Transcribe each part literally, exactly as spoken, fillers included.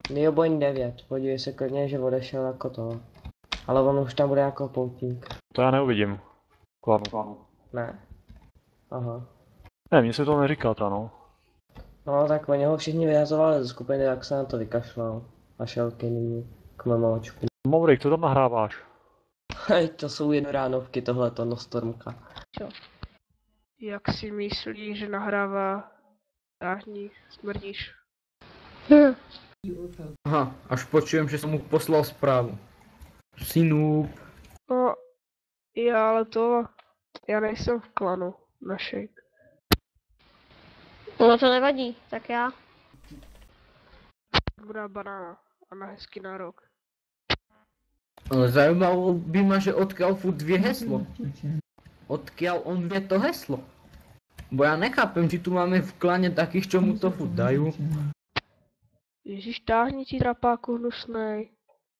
Neoboň devět, podívej se klidně, že odešel jako to. Ale on už tam bude jako poutník. To já neuvidím. Klanu. Ne. Aha. Ne, mně se to neříká ta no. No tak oni ho všichni vyhazovali ze skupiny, jak se na to vykašlal. A šel k jiným, k memočku. Mourik, co tam nahráváš? Hej, to jsou jednoránovky, tohleto, no Stormka. Čo? Jak si myslíš, že nahrává táhni, smrdíš? Hm. Aha, až počujem, že jsem mu poslal zprávu. Synu. No, já ale to, já nejsem v klanu našej. No to nevadí, tak já. Bude banána a na hezký nárok. Ale zajímalo by ma, že odkiaľ furt vie heslo. Odkiaľ on vie to heslo. Bo ja nechápem, či tu máme v klane takých, čo mu to furt dajú. Ježíš, táhni ti trapáku hnusnej.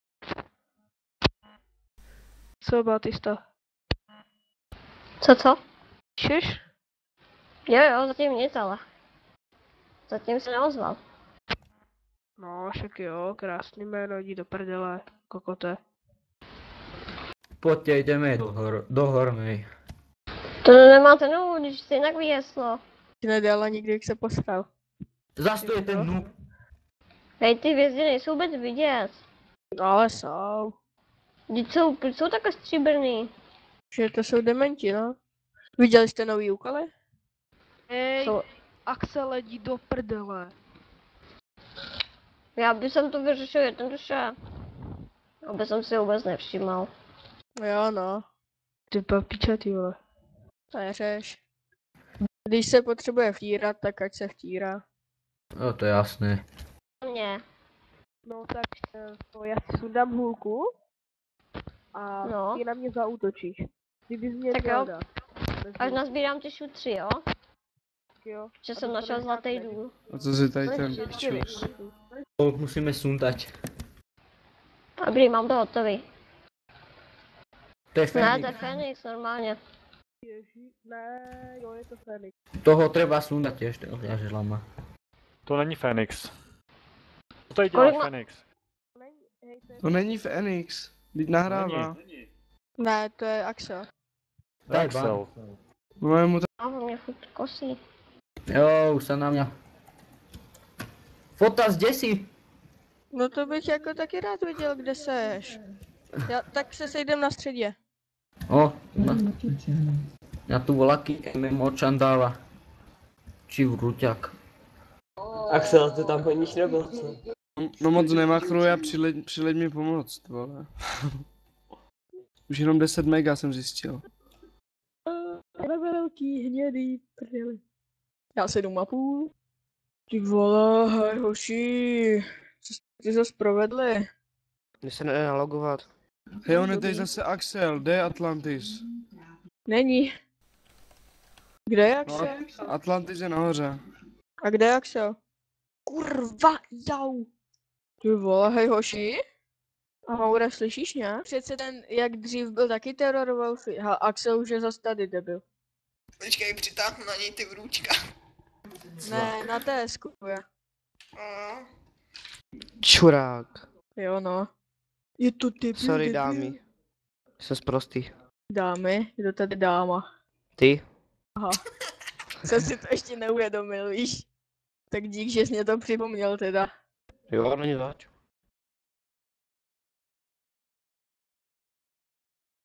Co, Batista? Co co? Píšeš? Jo jo, zatím nic ale. Zatím se neozval. No, však jo, krásný jméno, jdi do prdele, kokote. Poďte, ideme do, hor do hornej. To nemáte no, když si jinak vyjeslo. Ty nedala nikdy, jak se posral. Zas to je ten noob. Hej, ty hvězdy nejsou vůbec vidět. No, ale jsou. Vždyť jsou, proč jsou takhle stříbrný? Že to jsou dementi, no. Viděli jste nový úkoly? Hej, Jsou... Axel, jdi do prdele. Já bych jsem to vyřešil jednoduše. Aby jsem si vůbec nevšímal. Jo, no. Ty papiče, ty vole. To neřeš. Když se potřebuje vtírat, tak ať se vtírá. Jo, to je jasné. Mě. No tak to já si sundám hůlku a No. ty na mě zaútočíš. Ty bys mě Tak měl jo. dát. Bez Až hůlky, nazbírám ty šutři, jo? jo. Že A jsem to našel necháte zlatý než- důl. A co si tady ten než- čus? To musíme sundať. Dobrý, mám to hotový. To je Ne, to je Fenix. Fenix, normálně. Ježí, ne, jo, je to Fenix. Toho treba sundať tiež, to ja želám. To není Fenix. Co tady děláš, Kolik má- Fenix? Není, hej, to je... To není Fenix. Teď nahrává. Ne, to je Axel. Daj Axel. No mu to... A on mě furt kosí. Jo, už sa na mňa. Fotas, kde si? No to bych jako taky rád viděl, kde seš. Já, tak se sejdem na středě. O, na, na tu volaky em em ó čandáva. Či vrúťak. Axel, ty tam po nich nebyl, co? No moc nemachruje a přileď, přileď mi pomoct, vole. Už jenom deset mega jsem zjistil. Ale velký hnědý prdeli. Já se jdu mapu. Ty vole, hej hoši. Co jste ty zase provedli? Mně se nejde nalogovat. Hej, on je tady zase Axel, kde je Atlantis? Není. Kde je Axel? No, Atlantis je nahoře. A kde je Axel? Kurva, jau. Ty vole, hej hoši. A Maure, slyšíš mě? Přece ten, jak dřív byl taky teror Wolfy. Ha, Axel už je zase tady debil. Počkej, přitáhnu na něj ty vrůčka. Ne, na té skuje. A, Čurák. Jo no. Je to debil, Sorry debil. dámy. Jsem sprostý. Dámy, je to tady dáma. Ty? Aha. Jsem si to ještě neuvědomil, víš? Tak dík, že jsi mě to připomněl teda. Jo, není zač.